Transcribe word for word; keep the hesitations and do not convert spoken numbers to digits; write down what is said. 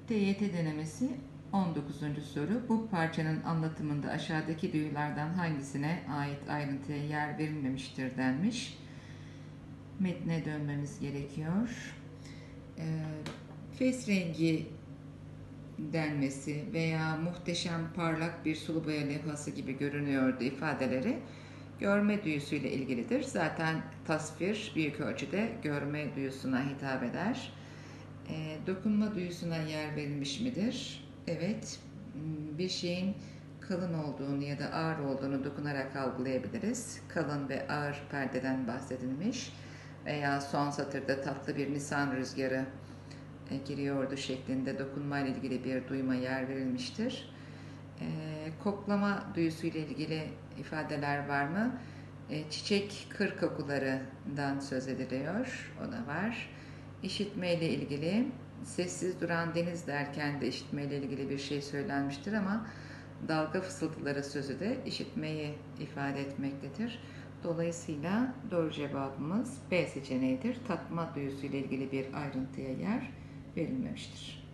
T Y T denemesi on dokuzuncu soru. Bu parçanın anlatımında aşağıdaki duyulardan hangisine ait ayrıntıya yer verilmemiştir denmiş. Metne dönmemiz gerekiyor. E, fes rengi denmesi veya muhteşem parlak bir sulu boya levhası gibi görünüyordu ifadeleri görme duyusuyla ilgilidir. Zaten tasvir büyük ölçüde görme duyusuna hitap eder. E, dokunma duyusuna yer verilmiş midir? Evet, bir şeyin kalın olduğunu ya da ağır olduğunu dokunarak algılayabiliriz. Kalın ve ağır perdeden bahsedilmiş veya son satırda tatlı bir nisan rüzgarı e, giriyordu şeklinde dokunmayla ilgili bir duyuma yer verilmiştir. E, koklama duyusuyla ilgili ifadeler var mı? E, çiçek kır kokularından söz ediliyor, o da var. İşitmeyle ilgili sessiz duran deniz derken de işitmeyle ilgili bir şey söylenmiştir ama dalga fısıltıları sözü de işitmeyi ifade etmektedir. Dolayısıyla doğru cevabımız B seçeneğidir. Tatma duyusuyla ilgili bir ayrıntıya yer verilmemiştir.